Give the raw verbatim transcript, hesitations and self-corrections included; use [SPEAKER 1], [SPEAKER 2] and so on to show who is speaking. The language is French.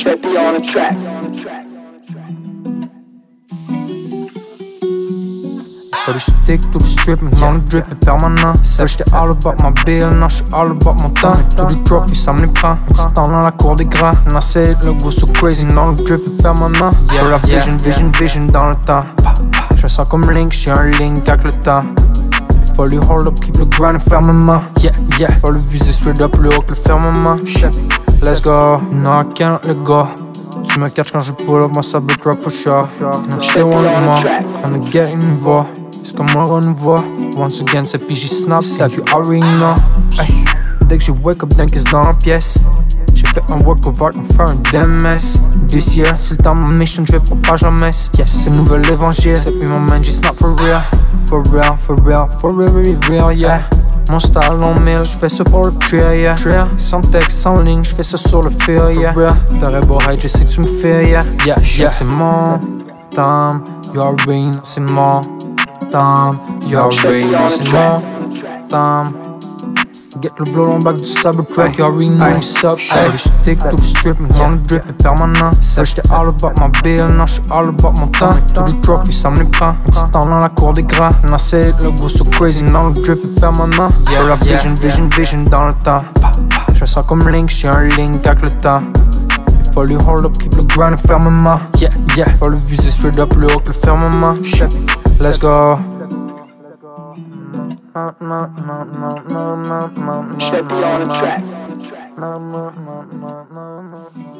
[SPEAKER 1] S E B P on the track.
[SPEAKER 2] Faut du stick, tout le strip, maintenant le drip est permanent. Ça j'étais all about my bill, now j'suis all about mon temps. Tous les trophies, ça me les prend. Un petit temps dans la cour des grands. Now c'est le go so crazy, non le drip est permanent. Pour la vision, vision, vision dans le temps. Je sens comme Link, j'suis un link avec le temps. Faut lui hold up, keep le grind fermement. Yeah, yeah. Faut le viser straight up, plus haut que le firmament. Let's go, no I can't let go. Tu me catches quand je pull up, moi ça block rock for sure. I'm still one more, on the get une voix. C'est comme un renouveau. Once again, c'est P J snap, c'est you already know. Ay. Dès que j'ai wake up, d'un kiss dans la pièce. J'ai fait un work of art, on fait un damn mess. This year, c'est le temps de ma mission, je vais propager la messe. Yes, c'est le nouvel évangile, c'est plus mon man, j'ai snap for real. For real, for real, for real, really real, yeah. Mon style en mille, j'fais ça pour le trail, yeah. Trail, sans texte, sans ligne, j'fais ça sur le fil, yeah. T'aurais beau hide, je sais que tu me fais, yeah. Yeah, yeah, c'est mon temps, you already know, c'est mon temps, you already know, c'est mon temps. Get le blow on back du sable track, you already know what's up. Faut du stick, tout le strip, maintenant le drip est permanent. Ça j'étais all about my bill, now j'suis all about mon temps. Tous les trophies, ça me les prend. Un petit temps dans la cour des grands. Now c'est le go so crazy, now le drip est permanent. Pour la vision, vision, vision dans le temps. Je sens comme Link, j'suis un link avec le temps. Faut lui hold up, keep le grind fermement. Yeah, yeah. Faut le viser straight up, plus haut que le firmament. Let's go.
[SPEAKER 1] S E B P on the track.